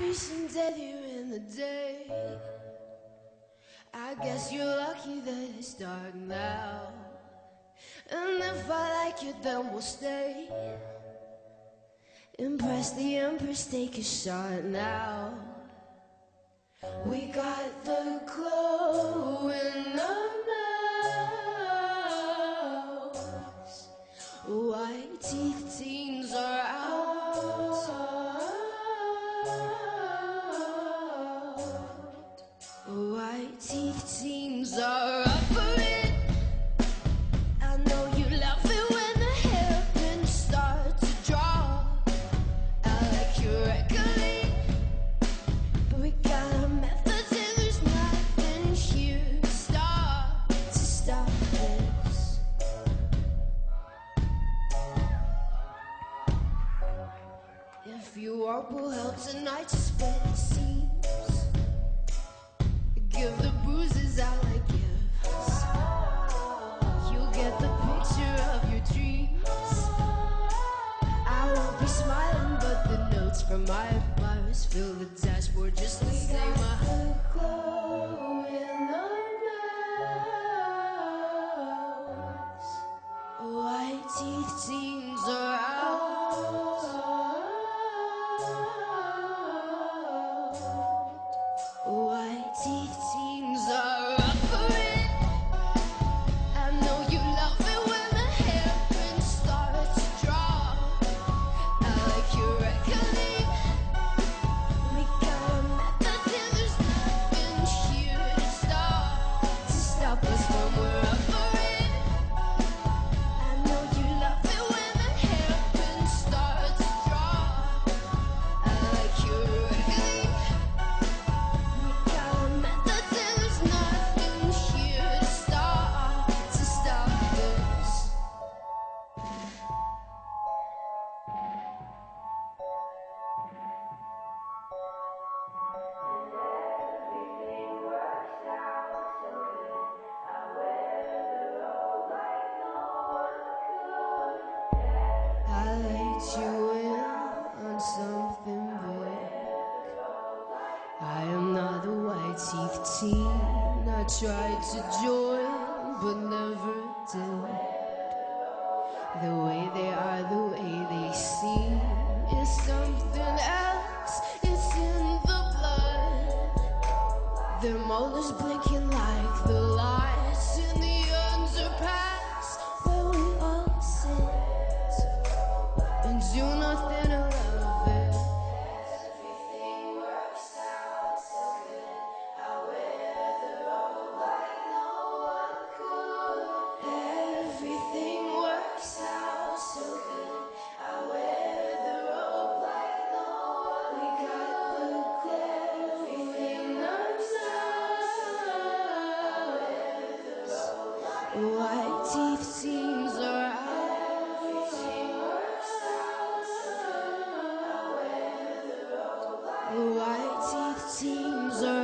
wishing death here in the day. I guess you're lucky that it's dark now. And if I like you, then we'll stay. Impress the Empress, take a shot now. We got the glow in our mouths. White teeth teens are out. White teeth teens are up for it. I know you love it when the hairpins start to drop. I like your record, but we got our methods and there's nothing here to stop this. If you want, we'll help tonight to spread the seams. Give the bruises out like gifts. You'll get the picture of your dreams. I won't be smiling, but the notes from my admirers fill the dashboard just the same. The glow in our mouths. White teeth teens are out. White teeth teens are up for it. I know you love it when the hairpins start to drop. I like your reckoning. We got a method and there's nothing here to stop us when we're up for it. I know you love it when the hairpins start to drop. I like your reckoning. I let you in on something big. I am not a white-teeth teen. I tried to join, but never did. The way they are, the way they seem, is something else. It's in the blood. Their molars blinking like the lights in the underpass where we all sit and do nothing to love it. Everything works out so good. I wear the robe like no one could. Everything works out so good. I wear the robe like no one. We got the glow. Everything works out so good. I wear the robe like no one. White teeth teens are out. White teeth teens are